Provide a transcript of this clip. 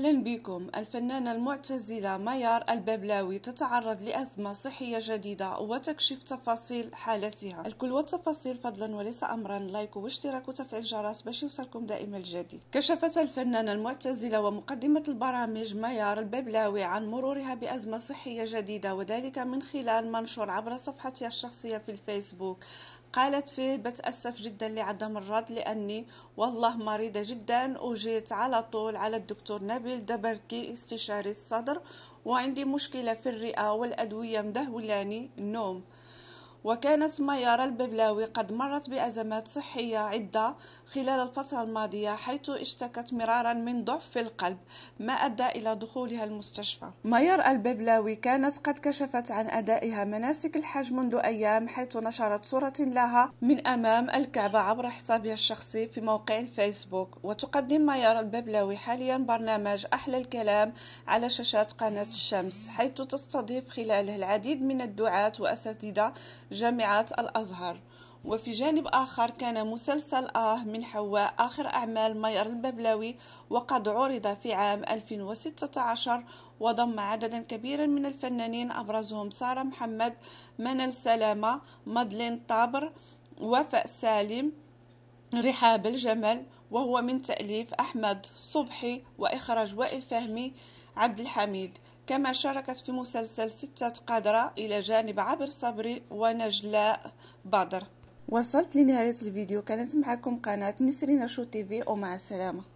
أهلا بكم. الفنانة المعتزلة ميار الببلاوي تتعرض لأزمة صحية جديدة وتكشف تفاصيل حالتها. الكل والتفاصيل فضلا وليس أمرا. لايك واشتراك وتفعيل الجرس باش يوصلكم دائما الجديد. كشفت الفنانة المعتزلة ومقدمة البرامج ميار الببلاوي عن مرورها بأزمة صحية جديدة، وذلك من خلال منشور عبر صفحتها الشخصية في الفيسبوك. قالت فيه: بتأسف جدا لعدم الرد لأني والله مريضة جدا، وجيت على طول على الدكتور نبيل دبركي استشاري الصدر، وعندي مشكلة في الرئة والأدوية مدهولاني النوم. وكانت ميار الببلاوي قد مرت بأزمات صحية عدة خلال الفترة الماضية، حيث اشتكت مرارا من ضعف في القلب ما أدى إلى دخولها المستشفى. ميار الببلاوي كانت قد كشفت عن أدائها مناسك الحج منذ أيام، حيث نشرت صورة لها من أمام الكعبة عبر حسابها الشخصي في موقع الفيسبوك. وتقدم ميار الببلاوي حاليا برنامج أحلى الكلام على شاشات قناة الشمس، حيث تستضيف خلاله العديد من الدعاة وأساتذة جامعة الأزهر. وفي جانب آخر كان مسلسل من حواء آخر أعمال ميار الببلاوي، وقد عرض في عام 2016 وضم عددا كبيرا من الفنانين أبرزهم سارة محمد، منال سلامة، مادلين طابر، وفاء سالم، رحاب الجمل، وهو من تأليف أحمد صبحي وإخراج وائل فهمي عبد الحميد. كما شاركت في مسلسل ستة قادرة إلى جانب عبر صبري ونجلاء بدر. وصلت لنهاية الفيديو، كانت معكم قناة نسرين شو تي في، ومع السلامة.